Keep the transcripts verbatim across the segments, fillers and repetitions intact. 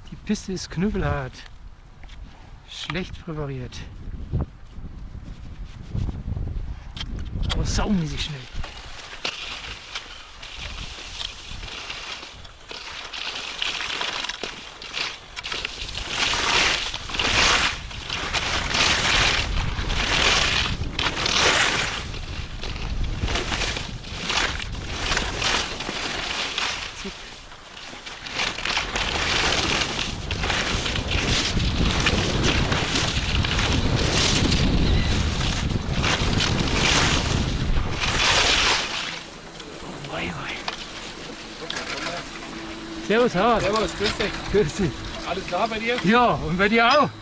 Die Piste ist knüppelhart, schlecht präpariert, aber saumäßig schnell. Servus, Harald. Servus, grüß dich. Grüß dich. Alles klar bei dir? Ja, und bei dir auch?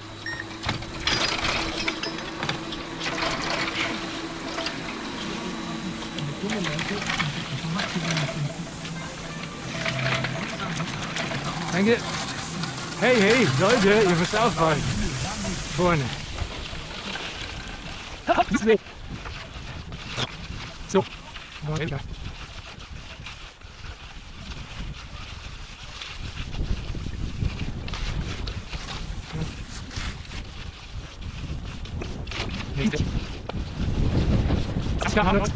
Danke. Hey, hey, Leute, ihr müsst aufpassen. Vorne. So. Ja, hallo.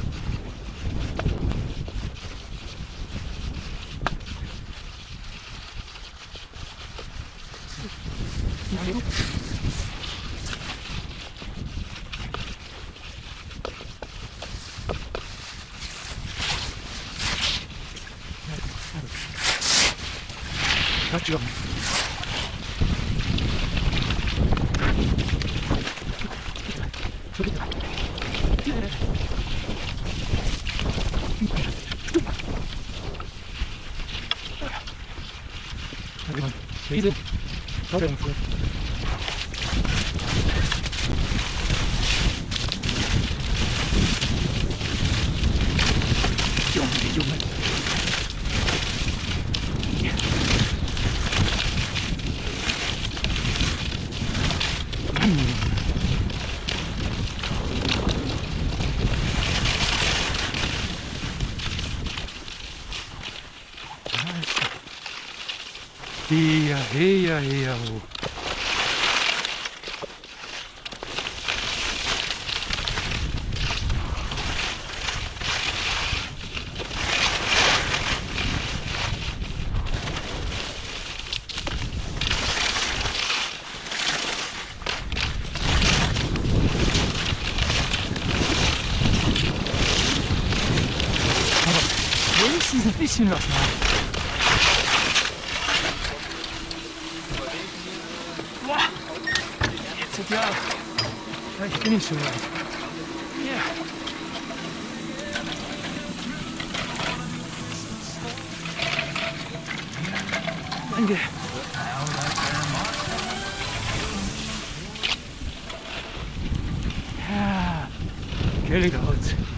Ja. Riese. Junge, Junge. Ja, ja, ja, ho. Aber wenigstens ein bisschen was machen. Jetzt ja, vielleicht bin ich schon weit. Ja. Danke. Ja, Kelly Holz.